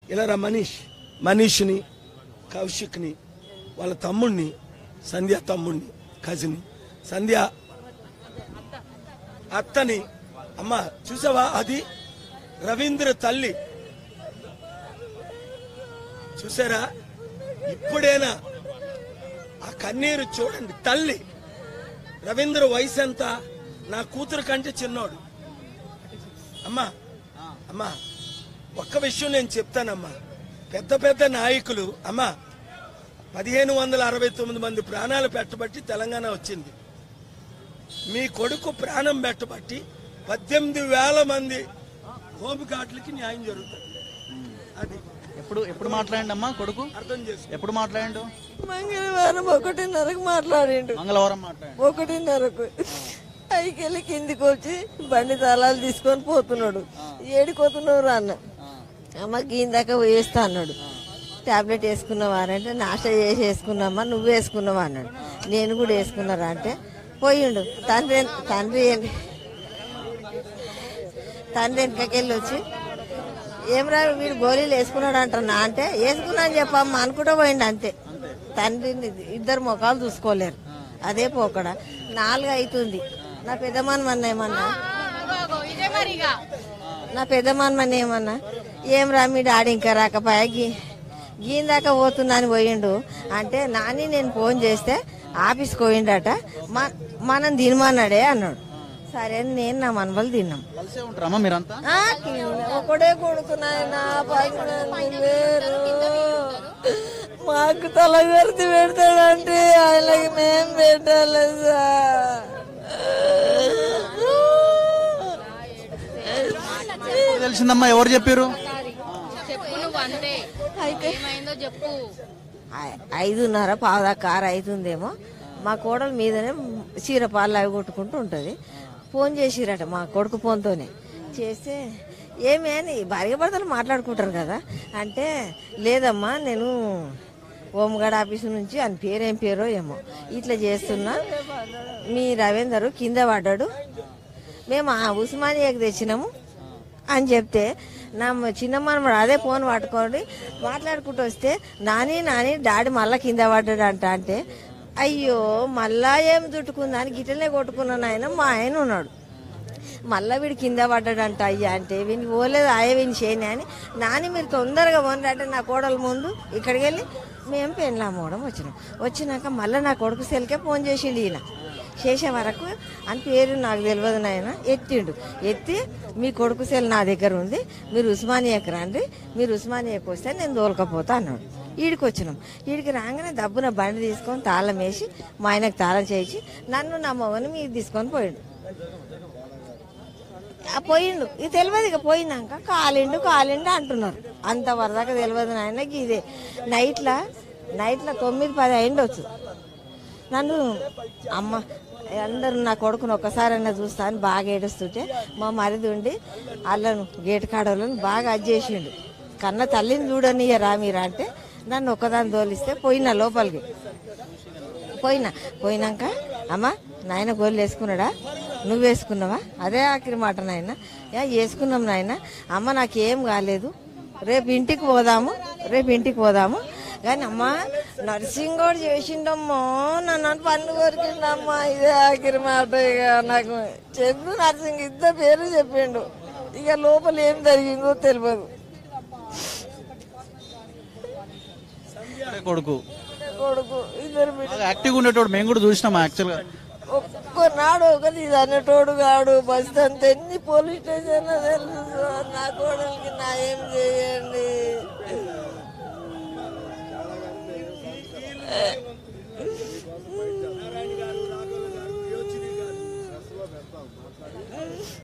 ఇలా రా మనీష్ని, కౌశిక్ని, వాళ్ళ తమ్ముడిని, సంధ్య తమ్ముడిని, కజిని, సంధ్య అత్తని. అమ్మ చూసావా, అది రవీంద్ర తల్లి. చూసారా, ఇప్పుడేనా ఆ కన్నీరు చూడండి. తల్లి రవీంద్ర వయసు ఎంత? నా కూతురు కంటే చిన్నోడు. అమ్మా అమ్మా ఒక్క విషయం నేను చెప్తానమ్మా. పెద్ద పెద్ద నాయకులు అమ్మా 1569 మంది ప్రాణాలు పెట్టబట్టి తెలంగాణ వచ్చింది. మీ కొడుకు ప్రాణం పెట్టబట్టి 18,000 మంది హోమ్ గార్డులకి న్యాయం జరుగుతుంది. అది ఎప్పుడు మాట్లాడండి అమ్మా కొడుకు? అర్థం చేసుకో. ఎప్పుడు మాట్లాడండు? మంగళవారం 1:30కు మాట్లాడిండు. మంగళవారం మాట్లాడండి. 1:30కు పైకెళ్ళి కిందికి వచ్చి బండి తాళాలు తీసుకొని పోతున్నాడు. ఏడిపోతున్నావు అన్న. అమ్మకి ఇందాక వేస్తా అన్నాడు. టాబ్లెట్ వేసుకున్నావా అంటే నాష్ట చేసి వేసుకున్నామా, నువ్వు వేసుకున్నావా అన్నాడు. నేను కూడా వేసుకున్నారా అంటే పోయిండు. తండ్రి వెనకకెళ్ళి వచ్చి ఏమరా వీడు గోళీలు వేసుకున్నాడు అంటున్నా అంటే వేసుకున్నా అని చెప్పమ్మా అనుకుంటూ పోయిండు అంతే. తండ్రిని ఇద్దరు ముఖాలు చూసుకోలేరు. అదే పోకడ 4 అవుతుంది. నా పెద్దమానమన్న ఏమన్నా ఏమరా మీ డాడీ ఇంకా రాకపోయా గీందాకా పోతున్నా అని పోయిండు అంటే నాని నేను ఫోన్ చేస్తే ఆఫీస్కి పోయిండట, మనం తినమన్నాడే అన్నాడు. సరే అని నేను నా మనవలు తిన్నాం. ఒకడే కొడుకున్నాయనా లేరు. మాకు తలగర్తి పెడతాడంటే ఆయనకి మేం పెట్టాలి సార్. తెలిసిందమ్మా, ఎవరు చెప్పారు? 5:30 పావుదాకా 6 అవుతుందేమో. మా కోడలు మీదనే చీర పాలు అవి కొట్టుకుంటూ ఉంటుంది. ఫోన్ చేసిరట మా కొడుకు ఫోన్తోనే చేస్తే ఏమే అని భార్య భర్తలు మాట్లాడుకుంటారు కదా అంటే లేదమ్మా నేను హోంగార్డ్ ఆఫీసు నుంచి అని పేరేం పేరో ఏమో ఇట్లా చేస్తున్నా, మీ రవీందర్ కింద పడ్డాడు, మేము ఉస్మానియాకి తెచ్చినాము అని చెప్తే నా చిన్న మనమడు అదే ఫోన్ పట్టుకోండి మాట్లాడుకుంటూ వస్తే నాని డాడీ మళ్ళా కింద పడ్డాడు అంటే అయ్యో మళ్ళా ఏం చుట్టుకుందని గిట్టలే కొట్టుకున్నాను. ఆయన మా ఆయన ఉన్నాడు, మళ్ళా వీడు కింద పడ్డాడంట అయ్యా అంటే వీని పోలేదు ఆయే వీని చేయని అని నాని మీరు తొందరగా పోండి నా కోడల ముందు ఇక్కడికి వెళ్ళి మేము పెళ్ళామోవడం వచ్చినాక మళ్ళీ నా కొడుకు సెల్కే ఫోన్ చేసిండు. ఈయన చేసే వరకు అని పేరు నాకు తెలియదు నాయన. ఎత్తి మీ కొడుకు సెల్ నా దగ్గర ఉంది, మీరు ఉస్మానియాకి రండి, మీరు ఉస్మానియాకి వస్తే నేను దోలకపోతా అన్నాడు. ఈడికి వచ్చినాం. ఈడికి రాగానే దబ్బున బండి తీసుకొని తాళం వేసి మా ఆయనకు తాళం చేయించి నన్ను నా మొగని మీరు తీసుకొని పోయిండు. ఇది తెలియదు. ఇక పోయినాక కాలిండు అంటున్నారు. అంతవరదాకా తెలియదు నాయనకి. ఇదే నైట్లో 9-10 అయిండొచ్చు. నన్ను అమ్మ అందరూ నా కొడుకుని ఒక్కసారైనా చూస్తా అని బాగా ఏడుస్తుంటే మా మరిది ఉండి వాళ్ళను గేటు కాడోళ్ళని బాగా అజ్జేసిండు. కన్న తల్లిని చూడనియరా మీరా అంటే నన్ను ఒక్కదాన్ని తోలిస్తే పోయినా లోపలికి. పోయినాక అమ్మ నాయన గోళ్ళు వేసుకున్నాడా, నువ్వు వేసుకున్నావా? అదే ఆఖరి మాట నాయన. వేసుకున్నాం నాయన, అమ్మ నాకేం కాలేదు, రేపు ఇంటికి పోదాము కానీ అమ్మా నర్సింగ్ కూడా చేసిండమ్మో, నన్ను పన్ను కొరికిండమ్మా. ఇదే ఆఖరి మాట. ఇక నాకు చందు నర్సింగ్ ఇద్దరు పేరు చెప్పిండు. ఇక లోపల ఏం జరిగిందో తెలియదు. కొడుకు ఇద్దరు యాక్టివ్ ఉండేటోడు మేము కూడా చూసినాం. యాక్చువల్ గా ఒక్కనాడు ఒకటి ఇది అనేటోడు కాడు. బస్ అంత ఎన్ని పోలీస్ స్టేషన్ తెలుసు సార్. నా కోడలికి నా ఏం చేయండి.